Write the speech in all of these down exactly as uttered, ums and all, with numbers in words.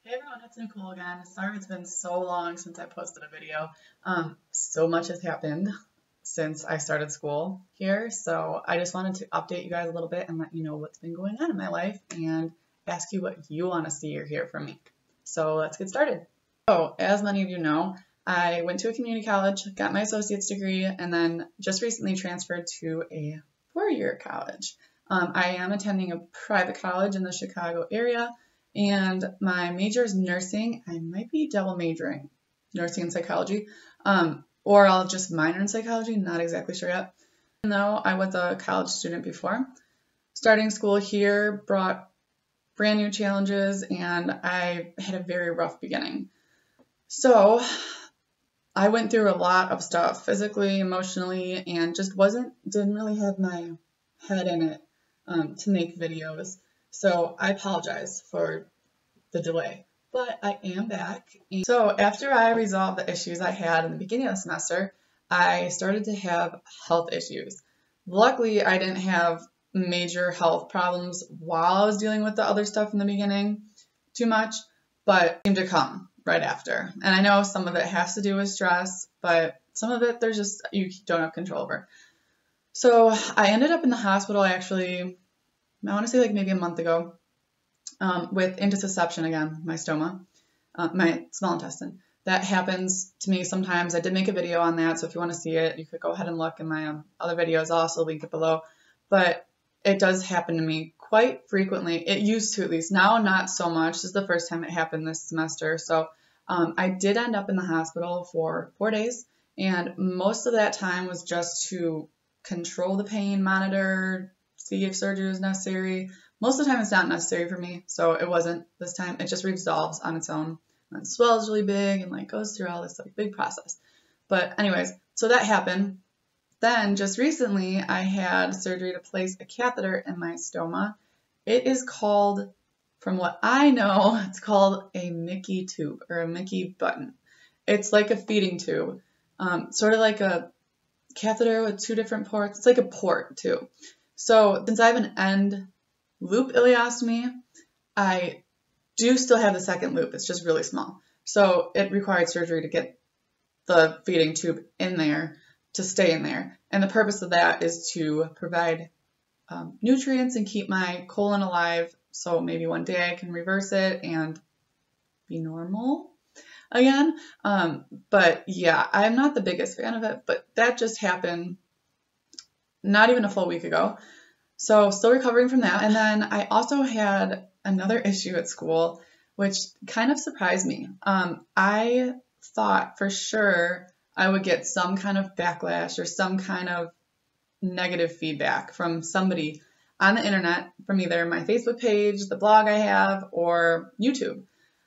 Hey everyone, it's Nicole again. Sorry it's been so long since I posted a video. Um, so much has happened since I started school here, so I just wanted to update you guys a little bit and let you know what's been going on in my life and ask you what you want to see or hear from me. So let's get started. So, as many of you know, I went to a community college, got my associate's degree, and then just recently transferred to a four-year college. Um, I am attending a private college in the Chicago area, and my major is nursing. I might be double majoring, nursing and psychology, um, or I'll just minor in psychology, not exactly sure yet. Even though I was a college student before, starting school here brought brand new challenges, and I had a very rough beginning. So I went through a lot of stuff, physically, emotionally, and just wasn't, didn't really have my head in it um, to make videos. So I apologize for the delay, but I am back. And so after I resolved the issues I had in the beginning of the semester, I started to have health issues. Luckily, I didn't have major health problems while I was dealing with the other stuff in the beginning too much, but it seemed to come right after. And I know some of it has to do with stress, but some of it there's just you don't have control over. So I ended up in the hospital actually, I want to say like maybe a month ago, um, with intussusception again, my stoma, uh, my small intestine. That happens to me sometimes. I did make a video on that, so if you want to see it, you could go ahead and look in my um, other videos. I'll also link it below. But it does happen to me quite frequently. It used to, at least. Now, not so much. This is the first time it happened this semester. So um, I did end up in the hospital for four days, and most of that time was just to control the pain, monitor, see if surgery was necessary. Most of the time it's not necessary for me, so it wasn't this time. It just resolves on its own. And it swells really big and like goes through all this like big process. But anyways, so that happened. Then just recently I had surgery to place a catheter in my stoma. It is called, from what I know, it's called a Mickey tube or a Mickey button. It's like a feeding tube, um, sort of like a catheter with two different ports. It's like a port too. So since I have an end loop ileostomy, I do still have the second loop. It's just really small. So it required surgery to get the feeding tube in there to stay in there. And the purpose of that is to provide um, nutrients and keep my colon alive. So maybe one day I can reverse it and be normal again. Um, but yeah, I'm not the biggest fan of it, but that just happened not even a full week ago. So still recovering from that. And then I also had another issue at school, which kind of surprised me. Um, I thought for sure I would get some kind of backlash or some kind of negative feedback from somebody on the internet, from either my Facebook page, the blog I have, or YouTube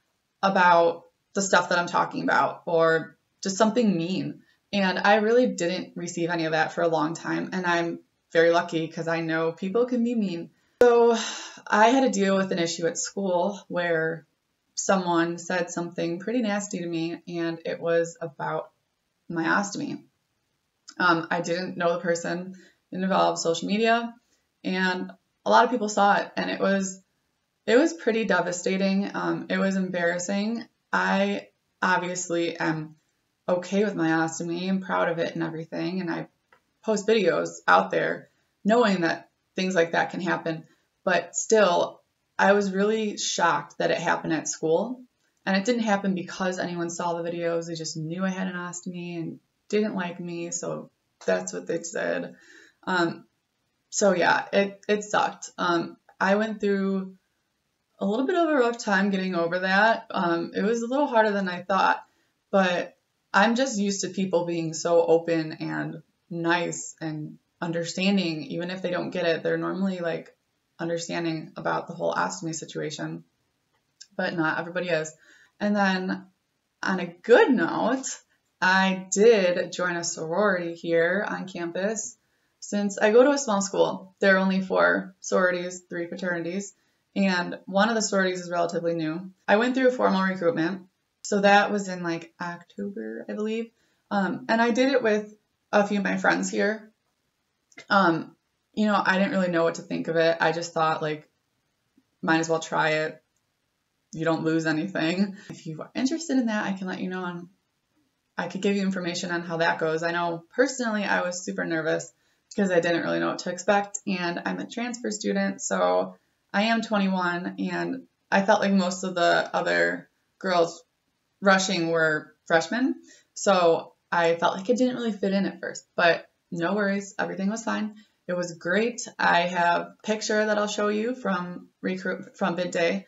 about the stuff that I'm talking about, or just something mean. And I really didn't receive any of that for a long time. And I'm very lucky because I know people can be mean. So I had to deal with an issue at school where someone said something pretty nasty to me, and it was about my ostomy. Um, I didn't know the person. It involved social media, and a lot of people saw it, and it was it was pretty devastating. Um, it was embarrassing. I obviously am okay with my ostomy and proud of it and everything, and I post videos out there knowing that things like that can happen. But still, I was really shocked that it happened at school. And it didn't happen because anyone saw the videos. They just knew I had an ostomy and didn't like me. So that's what they said. Um, so yeah, it, it sucked. Um, I went through a little bit of a rough time getting over that. Um, it was a little harder than I thought. But I'm just used to people being so open and nice and understanding. Even if they don't get it, they're normally like understanding about the whole ostomy situation, but not everybody is. And then on a good note, I did join a sorority here on campus. Since I go to a small school, there are only four sororities, three fraternities, and one of the sororities is relatively new. I went through formal recruitment, so that was in like October, I believe, um, and I did it with a few of my friends here. Um, you know, I didn't really know what to think of it. I just thought, like, might as well try it. you don't lose anything. If you are interested in that, I can let you know on, I could give you information on how that goes. I know personally I was super nervous because I didn't really know what to expect, and I'm a transfer student, so I am twenty-one, and I felt like most of the other girls rushing were freshmen, so I felt like it didn't really fit in at first, but no worries, everything was fine. It was great. I have a picture that I'll show you from recruit from bid day.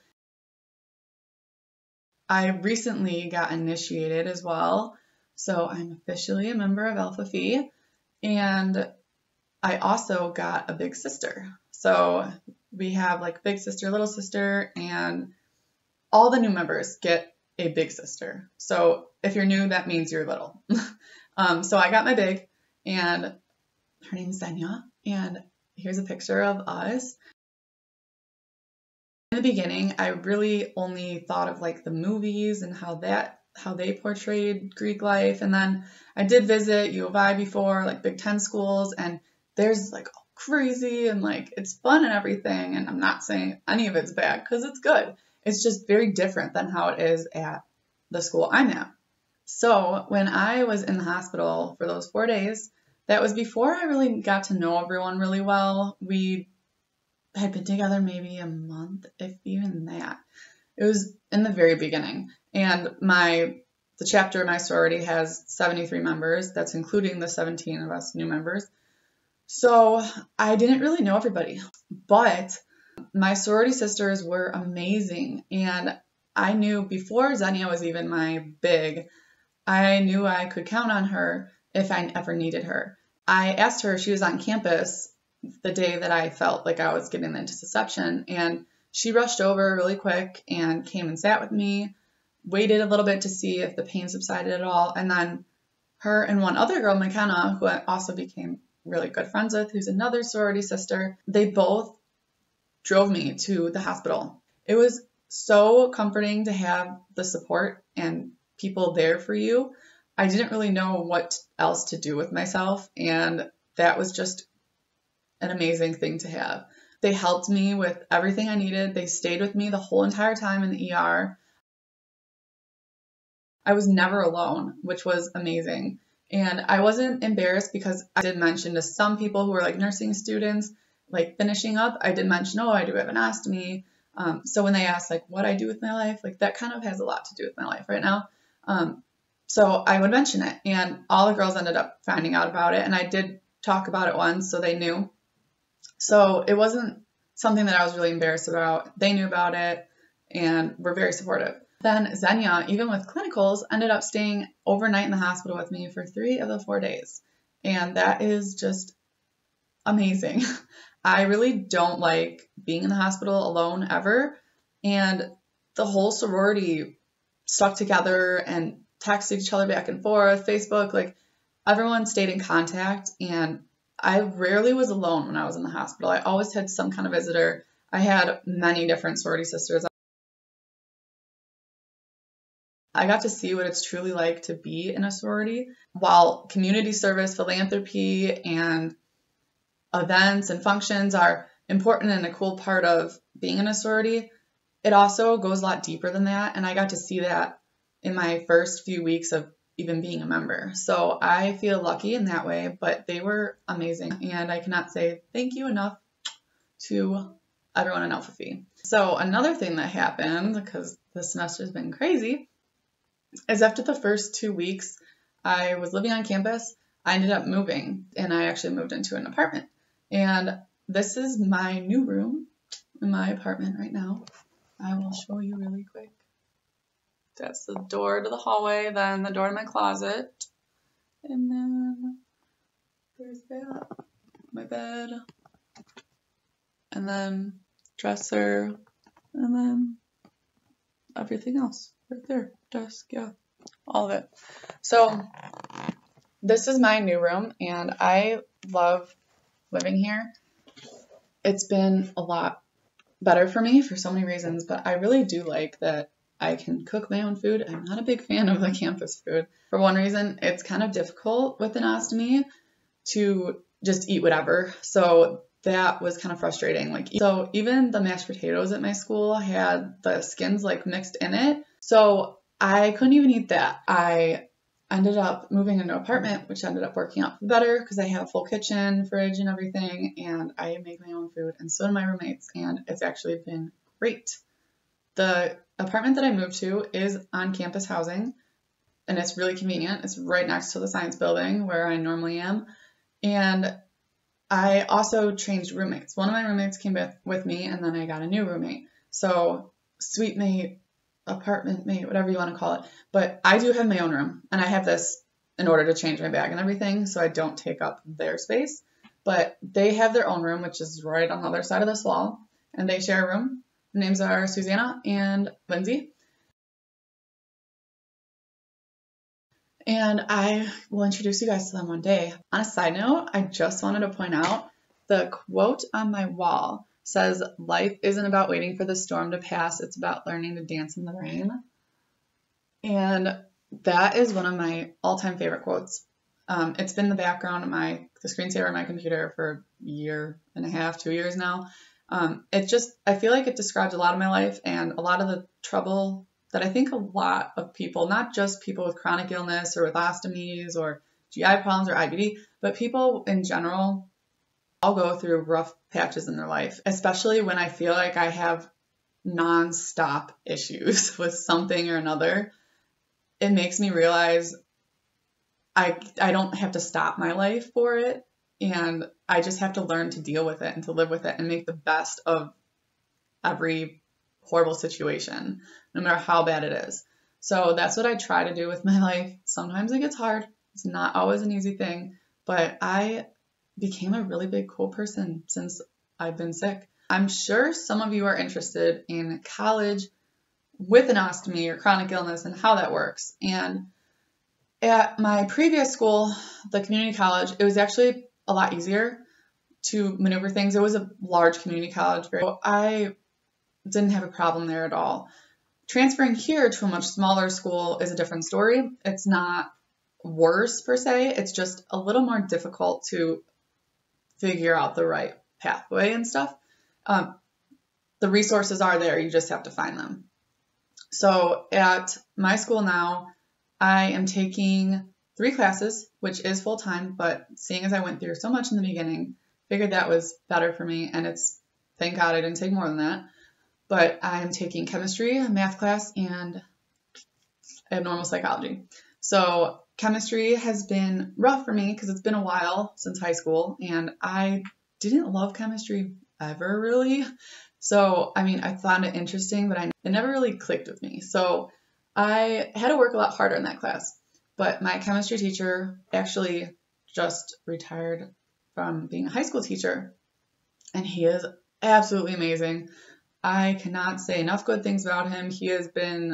I recently got initiated as well, so I'm officially a member of Alpha Phi, and I also got a big sister. So we have like big sister, little sister, and all the new members get a big sister. So if you're new, that means you're little. um, so I got my big, and her name is Xenia, and here's a picture of us. In the beginning, I really only thought of like the movies and how that how they portrayed Greek life, and then I did visit U of I before, like Big Ten schools, and there's like all crazy and like it's fun and everything, and I'm not saying any of it's bad because it's good. It's just very different than how it is at the school I'm at. So when I was in the hospital for those four days, that was before I really got to know everyone really well. We had been together maybe a month, if even that. It was in the very beginning. And my the chapter of my sorority has seventy-three members. That's including the seventeen of us new members. So I didn't really know everybody, but my sorority sisters were amazing. And I knew before Xenia was even my big, I knew I could count on her if I ever needed her. I asked her, she was on campus the day that I felt like I was getting into deception, and she rushed over really quick and came and sat with me, waited a little bit to see if the pain subsided at all, and then her and one other girl, McKenna, who I also became really good friends with, who's another sorority sister, they both drove me to the hospital. It was so comforting to have the support and people there for you. I didn't really know what else to do with myself, and that was just an amazing thing to have. They helped me with everything I needed. They stayed with me the whole entire time in the E R. I was never alone, which was amazing. And I wasn't embarrassed because I did mention to some people who were like nursing students, like finishing up, I did mention, oh, I do have an ostomy. Um, so when they asked like what I do with my life, like that kind of has a lot to do with my life right now. Um, so I would mention it, and all the girls ended up finding out about it. And I did talk about it once, so they knew. So it wasn't something that I was really embarrassed about. They knew about it and were very supportive. Then Xenia, even with clinicals, ended up staying overnight in the hospital with me for three of the four days. And that is just amazing. I really don't like being in the hospital alone ever. And the whole sorority stuck together and texted each other back and forth, Facebook, like everyone stayed in contact. And I rarely was alone when I was in the hospital. I always had some kind of visitor. I had many different sorority sisters. I got to see what it's truly like to be in a sorority. While community service, philanthropy, and events and functions are important and a cool part of being in a sorority, it also goes a lot deeper than that. And I got to see that in my first few weeks of even being a member. So I feel lucky in that way, but they were amazing. And I cannot say thank you enough to everyone in Alpha Phi. So another thing that happened, because this semester has been crazy, is after the first two weeks I was living on campus, I ended up moving, and I actually moved into an apartment. And this is my new room in my apartment right now. I will show you really quick. That's the door to the hallway, then the door to my closet, and then there's that, my bed, and then dresser, and then everything else right there, desk, yeah, all of it. So this is my new room, and I love living here. It's been a lot better for me for so many reasons, but I really do like that I can cook my own food. I'm not a big fan of the campus food. For one reason, it's kind of difficult with an ostomy to just eat whatever. So that was kind of frustrating. Like, so even the mashed potatoes at my school had the skins like mixed in it. So I couldn't even eat that. I ended up moving into an apartment, which ended up working out better because I have a full kitchen, fridge, and everything, and I make my own food, and so do my roommates, and it's actually been great. The apartment that I moved to is on campus housing, and it's really convenient. It's right next to the science building where I normally am, and I also changed roommates. One of my roommates came with, with me, and then I got a new roommate. So suite mate, apartment mate, whatever you want to call it. But I do have my own room, and I have this in order to change my bag and everything, so I don't take up their space. But they have their own room, which is right on the other side of this wall, and they share a room. The names are Susanna and Lindsay. And I will introduce you guys to them one day. On a side note, I just wanted to point out the quote on my wall says, "Life isn't about waiting for the storm to pass, it's about learning to dance in the rain." And that is one of my all-time favorite quotes. Um, it's been the background of my, the screensaver on my computer for a year and a half, two years now. Um, it just, I feel like it describes a lot of my life and a lot of the trouble that I think a lot of people, not just people with chronic illness or with ostomies or G I problems or I B D, but people in general all go through rough patches in their life, especially when I feel like I have non-stop issues with something or another. It makes me realize I, I don't have to stop my life for it, and I just have to learn to deal with it and to live with it and make the best of every horrible situation, no matter how bad it is. So that's what I try to do with my life. Sometimes it gets hard. It's not always an easy thing, but I became a really big cool person since I've been sick. I'm sure some of you are interested in college with an ostomy or chronic illness and how that works. And at my previous school, the community college, it was actually a lot easier to maneuver things. It was a large community college. I didn't have a problem there at all. Transferring here to a much smaller school is a different story. It's not worse per se. It's just a little more difficult to figure out the right pathway and stuff. Um, the resources are there. You just have to find them. So at my school now, I am taking three classes, which is full-time, but seeing as I went through so much in the beginning, figured that was better for me, and it's, thank God I didn't take more than that. But I'm taking chemistry, a math class, and abnormal psychology. So chemistry has been rough for me because it's been a while since high school, and I didn't love chemistry ever really. So, I mean, I found it interesting, but I, it never really clicked with me. So I had to work a lot harder in that class. But my chemistry teacher actually just retired from being a high school teacher, and he is absolutely amazing. I cannot say enough good things about him. He has been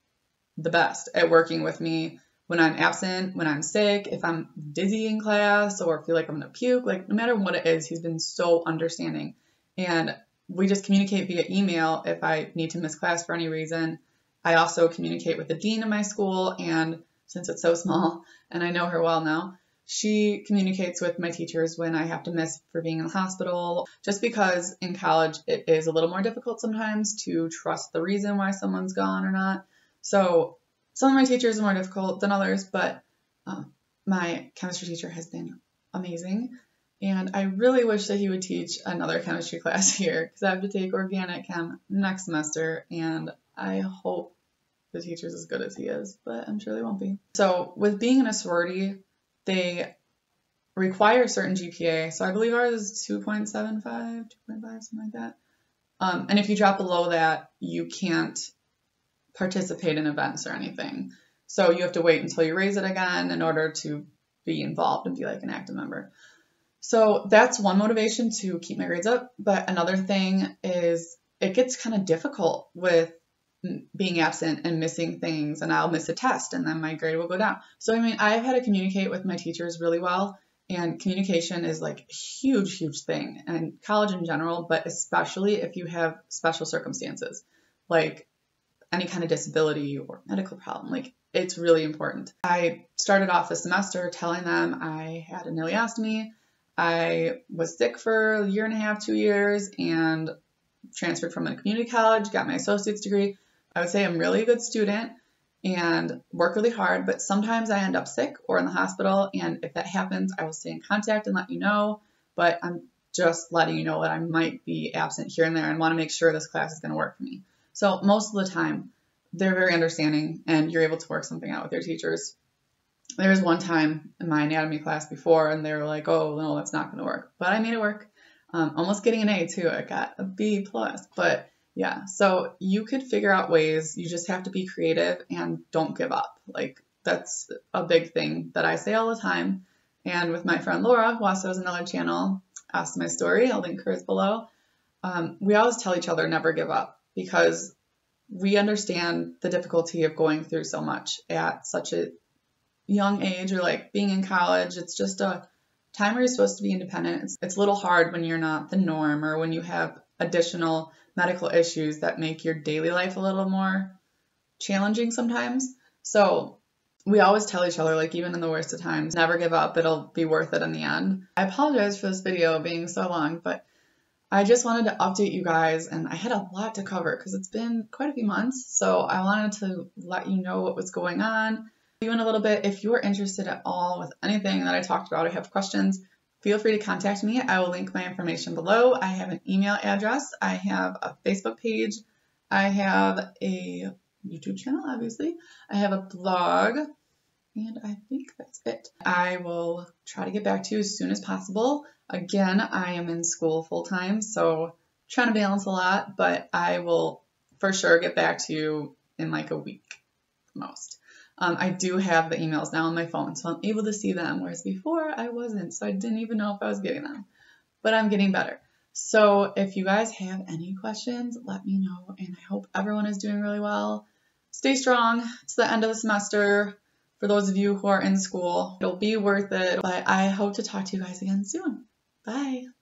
the best at working with me when I'm absent, when I'm sick, if I'm dizzy in class or feel like I'm going to puke, like no matter what it is, he's been so understanding. And we just communicate via email if I need to miss class for any reason. I also communicate with the dean of my school, and since it's so small and I know her well now, she communicates with my teachers when I have to miss for being in the hospital, just because in college it is a little more difficult sometimes to trust the reason why someone's gone or not. So some of my teachers are more difficult than others, but um, my chemistry teacher has been amazing. And I really wish that he would teach another chemistry class here because I have to take organic chem next semester, and I hope the teacher's as good as he is, but I'm sure they won't be. So with being in a sorority, they require a certain G P A. So I believe ours is two point seven five, two point five, something like that. Um, and if you drop below that, you can't participate in events or anything. So you have to wait until you raise it again in order to be involved and be like an active member. So that's one motivation to keep my grades up. But another thing is it gets kind of difficult with being absent and missing things, and I'll miss a test and then my grade will go down. So, I mean, I've had to communicate with my teachers really well, and communication is like a huge, huge thing in college in general, but especially if you have special circumstances, like any kind of disability or medical problem, like it's really important. I started off the semester telling them I had an ileostomy. I was sick for a year and a half, two years, and transferred from a community college, got my associate's degree. I would say I'm really a good student and work really hard, but sometimes I end up sick or in the hospital, and if that happens, I will stay in contact and let you know, but I'm just letting you know that I might be absent here and there and want to make sure this class is going to work for me. So most of the time, they're very understanding and you're able to work something out with your teachers. There was one time in my anatomy class before and they were like, oh, no, that's not going to work. But I made it work. Um, almost getting an A too. I got a B plus. But yeah, so you could figure out ways. You just have to be creative and don't give up. Like that's a big thing that I say all the time. And with my friend Laura, who also has another channel, Ask My Story, I'll link hers below. Um, we always tell each other never give up because we understand the difficulty of going through so much at such a young age, or like being in college. It's just a time where you're supposed to be independent. It's, it's a little hard when you're not the norm or when you have additional medical issues that make your daily life a little more challenging sometimes. So we always tell each other, like even in the worst of times, never give up. It'll be worth it in the end. I apologize for this video being so long, but I just wanted to update you guys, and I had a lot to cover because it's been quite a few months. So I wanted to let you know what was going on. You in a little bit, if you're interested at all with anything that I talked about or have questions, feel free to contact me. I will link my information below. I have an email address. I have a Facebook page. I have a YouTube channel, obviously. I have a blog. And I think that's it. I will try to get back to you as soon as possible. Again, I am in school full time, so trying to balance a lot, but I will for sure get back to you in like a week most. Um, I do have the emails now on my phone, so I'm able to see them, whereas before I wasn't, so I didn't even know if I was getting them. But I'm getting better. So if you guys have any questions, let me know, and I hope everyone is doing really well. Stay strong. It's the end of the semester. For those of you who are in school, it'll be worth it, but I hope to talk to you guys again soon. Bye.